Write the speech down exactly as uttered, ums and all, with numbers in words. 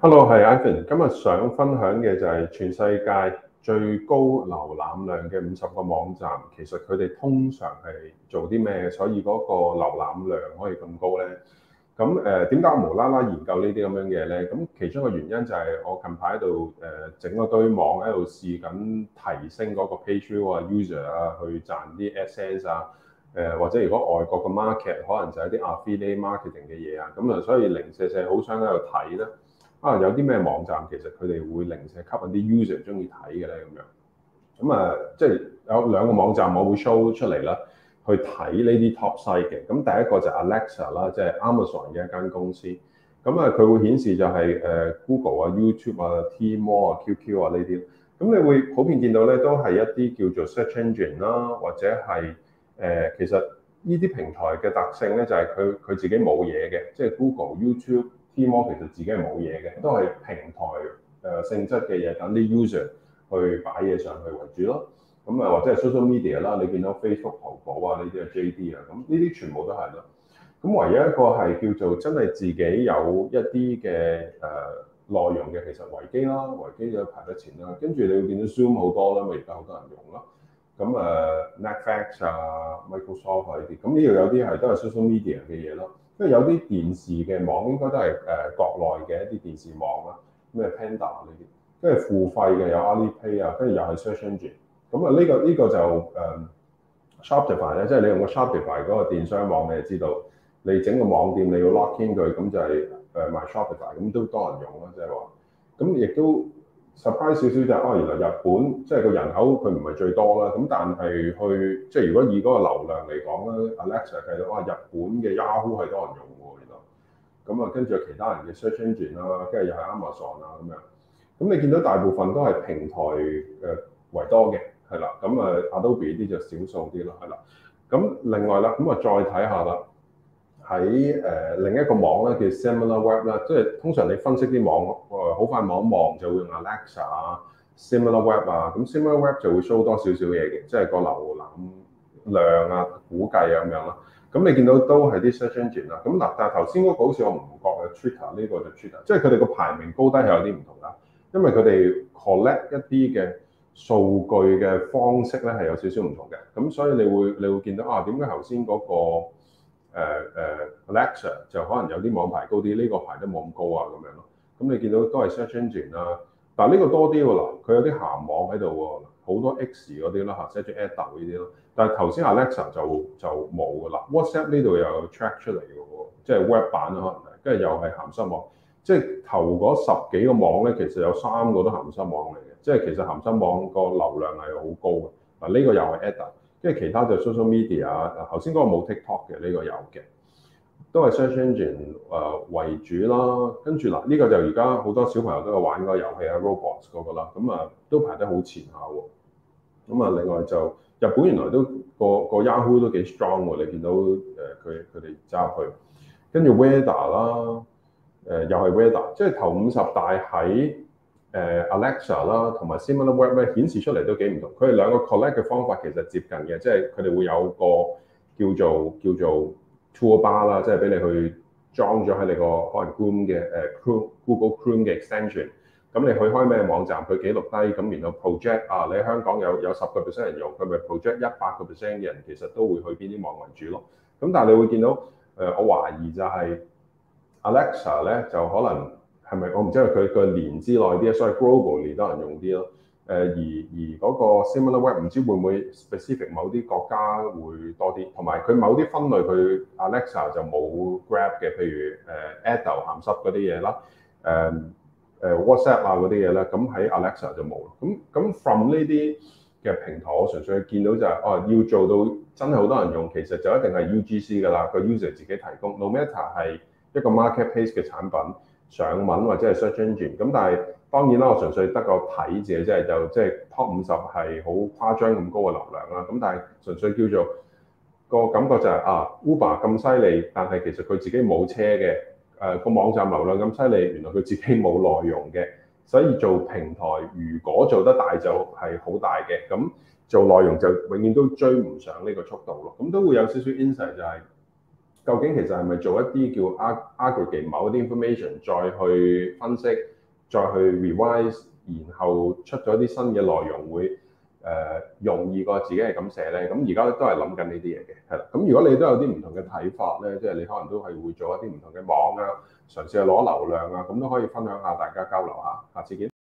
Hello，係 Ivan。今日想分享嘅就係全世界最高瀏覽量嘅五十個網站，其實佢哋通常係做啲咩，所以嗰個瀏覽量可以咁高咧？咁誒點解我無啦啦研究呢啲咁樣嘢咧？咁其中一個原因就係我近排喺度誒整嗰堆網喺度試緊提升嗰個 page view 啊、user 啊，去賺啲 AdSense 啊。誒或者如果外國嘅 market 可能就係啲 affiliate marketing 嘅嘢啊，咁啊所以零舍舍好想喺度睇咧。啊，有啲咩網站其實佢哋會零舍吸引啲 user 中意睇嘅咧咁樣，咁啊即係有兩個網站我會 show 出嚟啦，去睇呢啲 top site 嘅。咁第一個就係 Alexa 啦，即係 Amazon 嘅一間公司。咁啊佢會顯示就係誒 Google 啊、YouTube 啊、Tmall 啊、Q Q 啊呢啲。咁你會普遍見到咧都係一啲叫做 search engine 啦，或者係誒、呃、其實呢啲平台嘅特性咧就係佢佢自己冇嘢嘅，即係 Google、YouTube。Tmall 其實自己係冇嘢嘅，都係平台誒性質嘅嘢，等啲 user 去擺嘢上去為主咯。咁啊或者係 social media 啦，你見到 Facebook、淘寶啊呢啲啊 J D 啊，咁呢啲全部都係咯。咁唯一一個係叫做真係自己有一啲嘅誒內容嘅，其實維基啦，維基就排得前啦。跟住你會見到 Zoom 好多啦，咪而家好多人用啦。咁誒 Netflix 啊、Microsoft 啊呢啲，咁呢度有啲係都係 social media 嘅嘢咯。因為有啲電視嘅網應該都係誒國內嘅一啲電視網啦，咩 Panda 呢啲，跟住付費嘅有 Alipay 啊，跟住又係 search engine。咁啊呢個呢個就誒 Shopify 咧，即係你用個 Shopify 嗰個電商網，你就知道你整個網店你要 lock in 佢，咁就係誒賣 Shopify，咁都多人用啦，即係話。咁亦都 surprise 少少就係哦，原來日本即係個人口佢唔係最多啦，咁但係去即係如果以嗰個流量嚟講咧 ，Alexa 計到哇，日本嘅 Yahoo 係多人用喎，原來。咁啊，跟住其他人嘅 search engine 啦，跟住又係 Amazon 啊咁樣。咁你見到大部分都係平台誒為多嘅，係啦。咁啊 Adobe 啲就少數啲啦，係啦。咁另外啦，咁啊再睇下啦。喺誒、呃、另一個網咧叫 SimilarWeb 啦，即係通常你分析啲網誒好快望一望就會用 Alexa 啊、SimilarWeb 啊，咁 SimilarWeb 就會 show 多少少嘢嘅，即係個瀏覽量啊、估計啊咁樣啦。咁你見到都係啲 search engine 啦。咁嗱，但係頭先嗰個好似我唔覺係 Twitter 呢個就 Twitter，即係佢哋個排名高低係有啲唔同㗎，因為佢哋 collect 一啲嘅數據嘅方式咧係有少少唔同嘅，咁所以你會你會見到啊點解頭先嗰個誒誒、uh, Alexa 就可能有啲網排高啲，呢、這個排得冇咁高啊咁樣咯。咁你見到都係 search engine 啦，但係呢個多啲喎嗱，佢有啲鹹網喺度喎，好多 X 嗰啲啦嚇，寫住 Edo 呢啲咯。但係頭先 Alexa 就就冇噶啦 ，WhatsApp 呢度又有 track 出嚟嘅喎，即係 web 版啦可能係，跟住又係鹹濕網，即係頭嗰十幾個網咧，其實有三個都鹹濕網嚟嘅，即係其實鹹濕網個流量係好高嘅。嗱、這、呢個又係 Edo。即係其他就 social media 啊，頭先嗰個冇 TikTok 嘅，呢、這個有嘅，都係 search engine 誒為主啦。跟住嗱，呢、這個就而家好多小朋友都有玩嗰個遊戲啊 ，Roblox 嗰個啦，咁啊都排得好前下喎。咁啊，另外就日本原來都個個 Yahoo 都幾 strong 喎，你見到誒佢佢哋揸入去，跟住 Weather 啦，誒、呃、又係 Weather，即係頭五十大喺。誒 Alexa 啦，同埋 SimilarWeb 咧顯示出嚟都幾唔同。佢哋兩個 collect 嘅方法其實接近嘅，即係佢哋會有個叫做叫做 toolbar 啦，即係俾你去裝咗喺你個可能 Chrome 嘅誒 Google Chrome 嘅 extension。咁你去開咩網站，佢記錄低，咁然後 project 啊，你喺香港有有十個 percent 人用，佢咪 project 一百個 percent 嘅人其實都會去邊啲網為主咯。咁但係你會見到誒、呃，我懷疑就係 Alexa 咧就可能。係咪我唔知佢個年資耐啲，所以 globally 多人用啲咯。誒而而嗰個 SimilarWeb 唔知會唔會 specific 某啲國家會多啲，同埋佢某啲分類佢 Alexa 就冇 grab 嘅，譬如誒 Edo 鹹濕嗰啲嘢啦，誒誒 WhatsApp 啊嗰啲嘢咧，咁喺 Alexa 就冇。咁咁 from 呢啲嘅平台，我純粹見到就係、是、哦要做到真係好多人用，其實就一定係 U G C 㗎啦，個 user 自己提供。No matter 係一個 marketplace 嘅產品。上文或者係 search engine，咁但係當然啦，我純粹得個睇字，即係就即係 top 五十係好誇張咁高嘅流量啦。咁但係純粹叫做個感覺就係、是、啊 Uber 咁犀利，但係其實佢自己冇車嘅，誒、呃、個網站流量咁犀利，原來佢自己冇內容嘅，所以做平台如果做得大就係好大嘅，咁做內容就永遠都追唔上呢個速度咯。咁都會有少少 insight 就係、是。究竟其實係咪做一啲叫 aggregate 某啲 information 再去分析再去 revise，然後出咗啲新嘅內容會誒、呃、容易過自己係咁寫咧。咁而家都係諗緊呢啲嘢嘅，係啦。咁如果你都有啲唔同嘅睇法咧，即係你可能都係會做一啲唔同嘅網啊，嘗試去攞流量啊，咁都可以分享下，大家交流下。下次見。